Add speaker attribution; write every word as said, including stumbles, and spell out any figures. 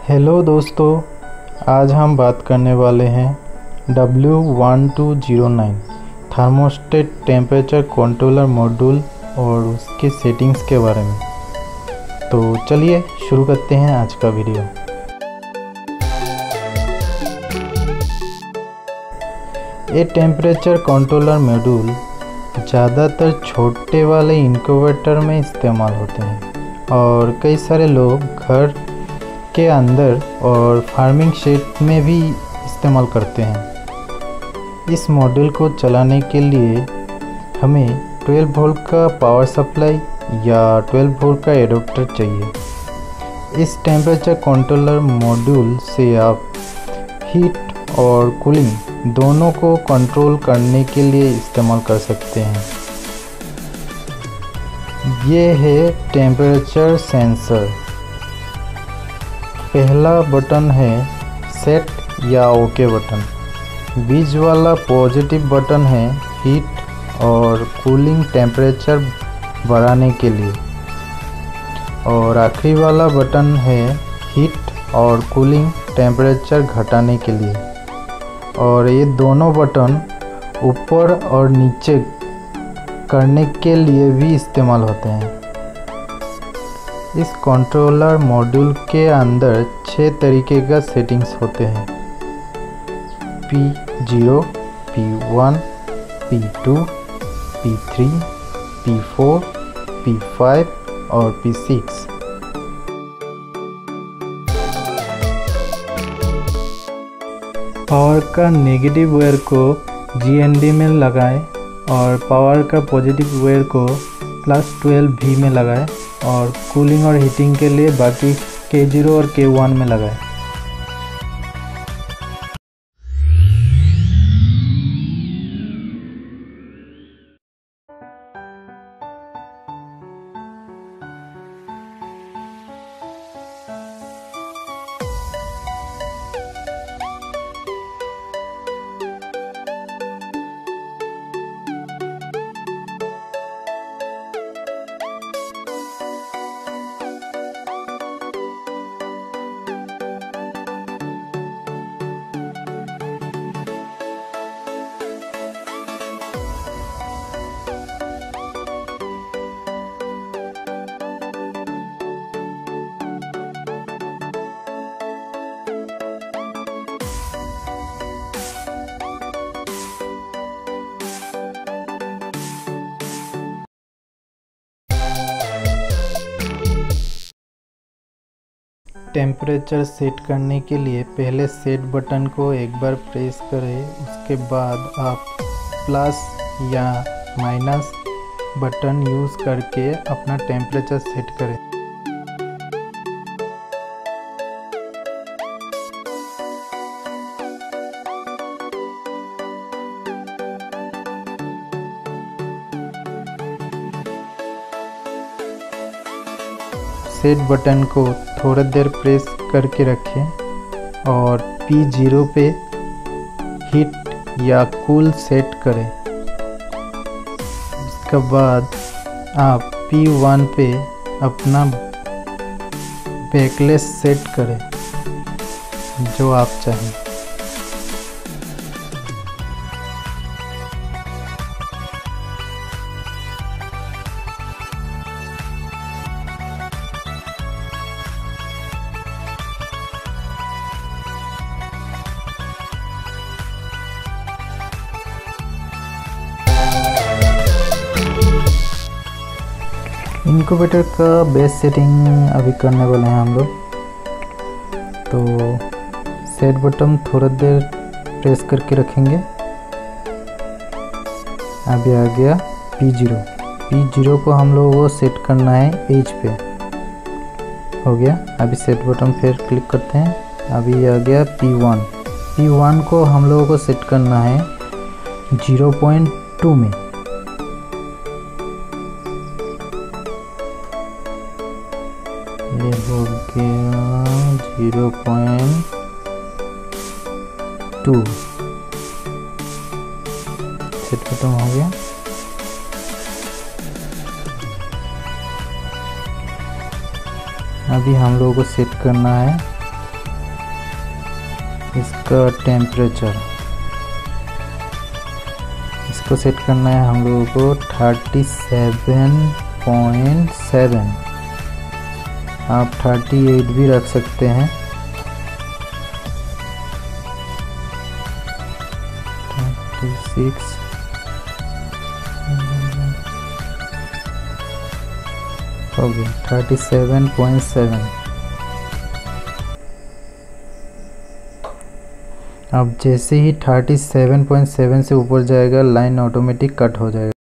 Speaker 1: Hello दोस्तों, आज हम बात करने वाले हैं W one two zero nine thermostat temperature controller module और उसके सेटिंग्स के बारे में। तो चलिए शुरू करते हैं आज का वीडियो। ये टेम्परेचर कंट्रोलर मॉड्यूल ज़्यादातर छोटे वाले इनक्यूबेटर में इस्तेमाल होते हैं और कई सारे लोग घर के अंदर और फार्मिंग शेड में भी इस्तेमाल करते हैं। इस मॉड्यूल को चलाने के लिए हमें ट्वेल्व वोल्ट का पावर सप्लाई या ट्वेल्व वोल्ट का एडाप्टर चाहिए। इस टेम्परेचर कंट्रोलर मॉड्यूल से आप हीट और कूलिंग दोनों को कंट्रोल करने के लिए इस्तेमाल कर सकते हैं। ये है टेम्परेचर सेंसर। पहला बटन है सेट या ओके बटन, बीच वाला पॉजिटिव बटन है हीट और कूलिंग टेम्परेचर बढ़ाने के लिए, और आखिरी वाला बटन है हीट और कूलिंग टेम्परेचर घटाने के लिए। और ये दोनों बटन ऊपर और नीचे करने के लिए भी इस्तेमाल होते हैं। इस कंट्रोलर मॉड्यूल के अंदर छः तरीके का सेटिंग्स होते हैं: P zero, P one, P two, P three, P four, P five और पी सिक्स। पावर का नेगेटिव वायर को जी एन डी में लगाएं और पावर का पॉजिटिव वायर को प्लस ट्वेल्व वी में लगाएं और कूलिंग और हीटिंग के लिए बाकी के ज़ीरो और के वन में लगाएं। टेम्परेचर सेट करने के लिए पहले सेट बटन को एक बार प्रेस करें, उसके बाद आप प्लस या माइनस बटन यूज़ करके अपना टेम्परेचर सेट करें। सेट बटन को थोड़ा देर प्रेस करके रखें और पी ज़ीरो पे हीट या कूल सेट करें। उसके बाद आप पी वन पे अपना बैकलेस सेट करें जो आप चाहें। इनक्यूबेटर का बेस सेटिंग अभी करने वाले हैं हम लोग। तो सेट बटन थोड़ा देर प्रेस करके रखेंगे। अभी आ गया पी ज़ीरो। पी ज़ीरो को हम लोगों को सेट करना है एज पे। हो गया। अभी सेट बटन फिर क्लिक करते हैं। अभी आ गया पी वन। पी वन को हम लोगों को सेट करना है ज़ीरो पॉइंट टू में। ये हो गया ज़ीरो पॉइंट टू। सेट खत्म हो गया। अभी हम लोगों को सेट करना है इसका टेम्परेचर इसको सेट करना है हम लोगों को थर्टी सेवन पॉइंट सेवन। आप थर्टी एट भी रख सकते हैं। थर्टी सिक्स हो गया थर्टी सेवन पॉइंट सेवन। अब जैसे ही थर्टी सेवन पॉइंट सेवन से ऊपर जाएगा लाइन ऑटोमेटिक कट हो जाएगा।